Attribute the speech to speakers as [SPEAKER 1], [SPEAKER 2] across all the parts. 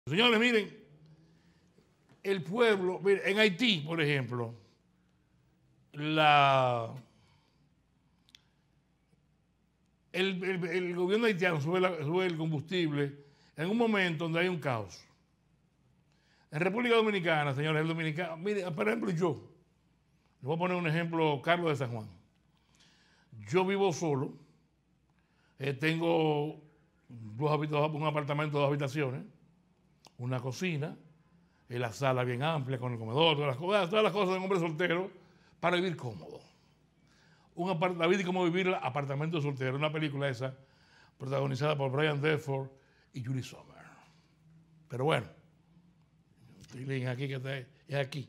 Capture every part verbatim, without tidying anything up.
[SPEAKER 1] Señores, miren, el pueblo, miren, en Haití, por ejemplo, la, el, el, el gobierno haitiano sube, la, sube el combustible en un momento donde hay un caos. En República Dominicana, señores, el dominicano, miren, por ejemplo, yo, les voy a poner un ejemplo, Carlos de San Juan. Yo vivo solo, eh, tengo dos un apartamento de dos habitaciones, una cocina, eh, la sala bien amplia con el comedor, todas las cosas, todas las cosas de un hombre soltero para vivir cómodo. Un la vida y cómo vivir el apartamento soltero, una película esa protagonizada por Brian Delford y Julie Sommer. Pero bueno, estoy aquí que está, es aquí.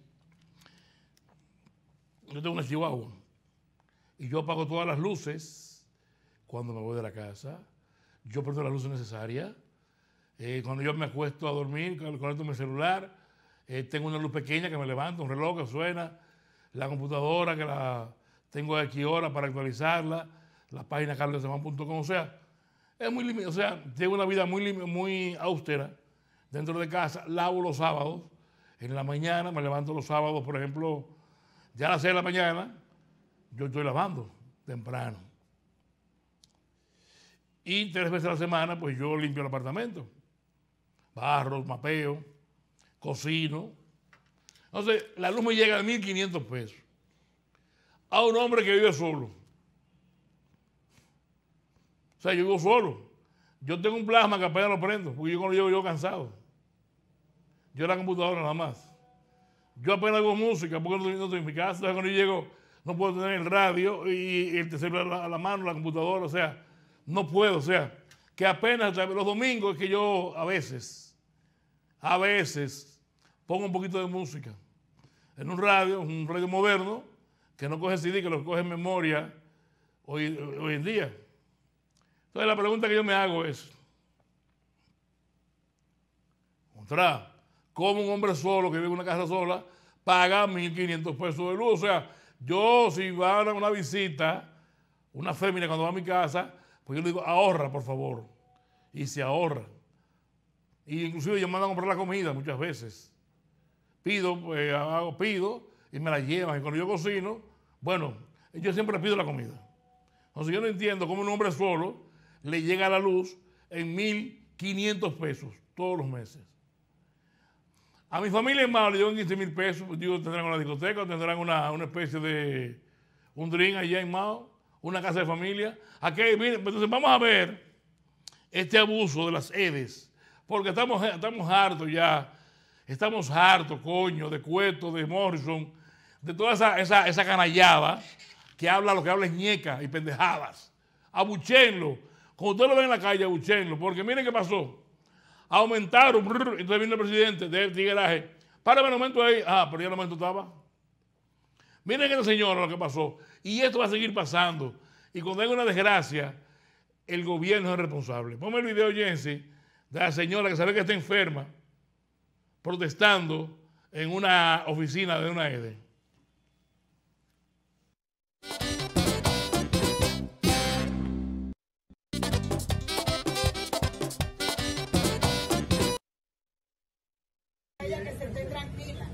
[SPEAKER 1] Yo tengo una Chihuahua y yo apago todas las luces cuando me voy de la casa. Yo prendo las luces necesarias. Eh, cuando yo me acuesto a dormir, conecto mi celular, eh, tengo una luz pequeña que me levanta, un reloj que suena, la computadora que la tengo aquí ahora para actualizarla, la página carlos de san juan punto com, o sea, es muy limitado, o sea, tengo una vida muy, muy austera dentro de casa, lavo los sábados, en la mañana, me levanto los sábados, por ejemplo, ya a las seis de la mañana, yo estoy lavando temprano. Y tres veces a la semana, pues yo limpio el apartamento. Barro, mapeo, cocino. Entonces, la luz me llega a mil quinientos pesos. A un hombre que vive solo. O sea, yo vivo solo. Yo tengo un plasma que apenas lo prendo, porque yo cuando llego yo cansado. Yo la computadora nada más. Yo apenas hago música, porque no, no estoy en mi casa. Entonces, cuando yo llego, no puedo tener el radio y el celular a la mano, la computadora, o sea, no puedo, o sea, que apenas los domingos es que yo a veces, a veces, pongo un poquito de música en un radio, un radio moderno, que no coge C D, que lo coge en memoria hoy, hoy en día. Entonces la pregunta que yo me hago es, contra, ¿cómo un hombre solo que vive en una casa sola paga mil quinientos pesos de luz? O sea, yo si va a una visita, una fémina cuando va a mi casa, pues yo le digo, ahorra, por favor. Y se ahorra. Y inclusive yo mando a comprar la comida muchas veces. Pido, pues hago, pido y me la llevan. Y cuando yo cocino, bueno, yo siempre pido la comida. Entonces yo no entiendo cómo un hombre solo le llega la luz en mil quinientos pesos todos los meses. A mi familia en Mao le llevan quince mil pesos. Digo, tendrán una discoteca, tendrán una, una especie de un drink allá en Mao, una casa de familia. Aquí, miren, entonces vamos a ver este abuso de las EDES, porque estamos, estamos hartos ya, estamos hartos, coño, de Cueto, de Morrison, de toda esa, esa, esa canallada que habla lo que habla es ñeca y pendejadas. Abuchenlo. Cuando ustedes lo ven en la calle, abuchenlo, porque miren qué pasó. Aumentaron, brr, entonces vino el presidente del tigueraje. Párame el momento ahí. Ah, pero ya el momento estaba. Miren esta señora lo que pasó. Y esto va a seguir pasando. Y cuando hay una desgracia, el gobierno es responsable. Ponme el video, Jensi, de la señora que sabe que está enferma, protestando en una oficina de una EDE.
[SPEAKER 2] Ella que se esté tranquila.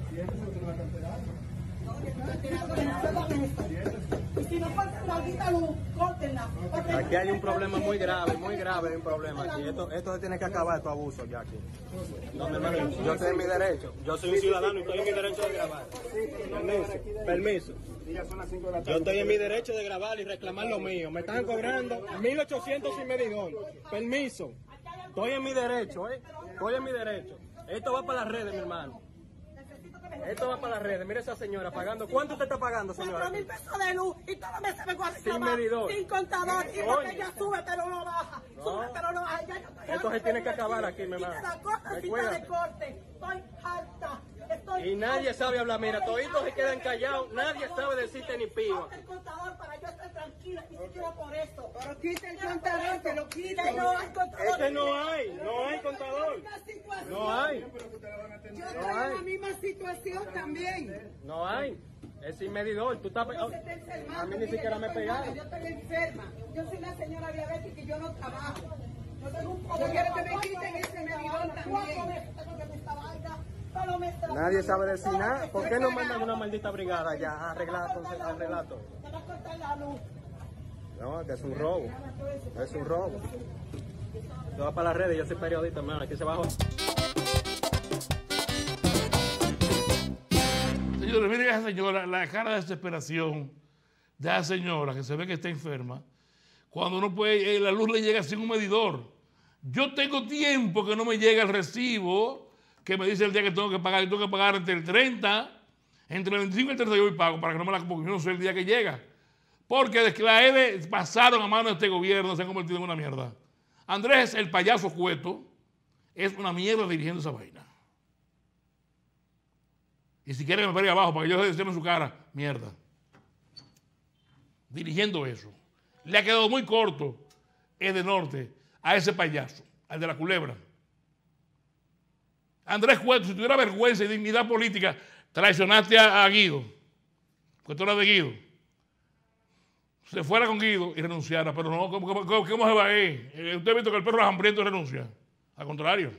[SPEAKER 2] Y si no cortan la vida luz, córtenla.
[SPEAKER 3] Aquí hay un problema muy grave, muy grave, hay un problema aquí. Esto, esto se tiene que acabar, estos abusos ya aquí. No, mi hermano, yo estoy en mi derecho. Yo soy un ciudadano y estoy en mi derecho de grabar. Permiso, permiso. Yo estoy en mi derecho de grabar y reclamar lo mío. Me están cobrando mil ochocientos sin medidor. Permiso. Estoy en mi derecho, ¿eh? Estoy en mi derecho. Esto va para las redes, mi hermano. Esto va para las redes. Mire esa señora pagando. ¿Cuánto usted está pagando, señora?
[SPEAKER 2] cuatro mil pesos de luz y todo me se me guarda.
[SPEAKER 3] Sin medidor.
[SPEAKER 2] Sin contador. Y
[SPEAKER 3] Coño.
[SPEAKER 2] porque ella sube pero no baja.
[SPEAKER 3] No.
[SPEAKER 2] Sube pero no baja. Ya yo estoy
[SPEAKER 3] Esto se tiene que acabar aquí, mi hermano.
[SPEAKER 2] Y te la cortan si te
[SPEAKER 3] Recuérdate.
[SPEAKER 2] de corte. Estoy harta. Estoy
[SPEAKER 3] Y nadie
[SPEAKER 2] harta.
[SPEAKER 3] sabe hablar. Mira, toditos se quedan callados. Nadie sabe decirte ni piba.
[SPEAKER 2] Corta el contador para yo estar tranquila. Ni siquiera por eso.
[SPEAKER 4] Pero quita el contador, que lo quite.
[SPEAKER 2] Que no hay contador.
[SPEAKER 3] Es que no hay, no hay contador. No hay,
[SPEAKER 4] Yo estoy en la misma situación también.
[SPEAKER 3] no hay. Es sin medidor. Tú estás pe-
[SPEAKER 4] No se está enfermando.
[SPEAKER 3] A mí ni
[SPEAKER 4] Mire,
[SPEAKER 3] siquiera
[SPEAKER 4] yo
[SPEAKER 3] me
[SPEAKER 4] estoy
[SPEAKER 3] pegaron.
[SPEAKER 4] mala, Yo estoy enferma. Yo soy una señora diabética y yo no trabajo.
[SPEAKER 2] Yo tengo un
[SPEAKER 4] Yo
[SPEAKER 2] problema.
[SPEAKER 4] quiero que me quiten ese medidor también.
[SPEAKER 3] Nadie sabe decir nada. ¿Por qué no mandan una maldita brigada ya a arreglar, entonces, a arreglar todo?
[SPEAKER 2] Te va a cortar la luz.
[SPEAKER 3] No, que es un robo. Es un robo. Yo voy para las redes, yo soy periodista, hermano. Aquí se bajó.
[SPEAKER 1] Señores, miren a esa señora, la cara de desesperación de esa señora que se ve que está enferma, cuando no puede, eh, la luz le llega sin un medidor. Yo tengo tiempo que no me llega el recibo que me dice el día que tengo que pagar. Yo tengo que pagar entre el treinta, entre el veinticinco y el treinta yo pago para que no me la, porque yo no sé el día que llega. Porque desde que la E D E pasaron a manos de este gobierno se han convertido en una mierda. Andrés, el payaso Cueto, es una mierda dirigiendo esa vaina. Y si quiere que me pegue abajo para que yo se en su cara, mierda. Dirigiendo eso. Le ha quedado muy corto el de Norte a ese payaso, al de la culebra. Andrés Cueto, si tuviera vergüenza y dignidad política, traicionaste a, a Guido, que tú eras de Guido. Se fuera con Guido y renunciara, pero no, ¿cómo, cómo, cómo se va a ir? Usted ha visto que el perro es hambriento y renuncia. Al contrario.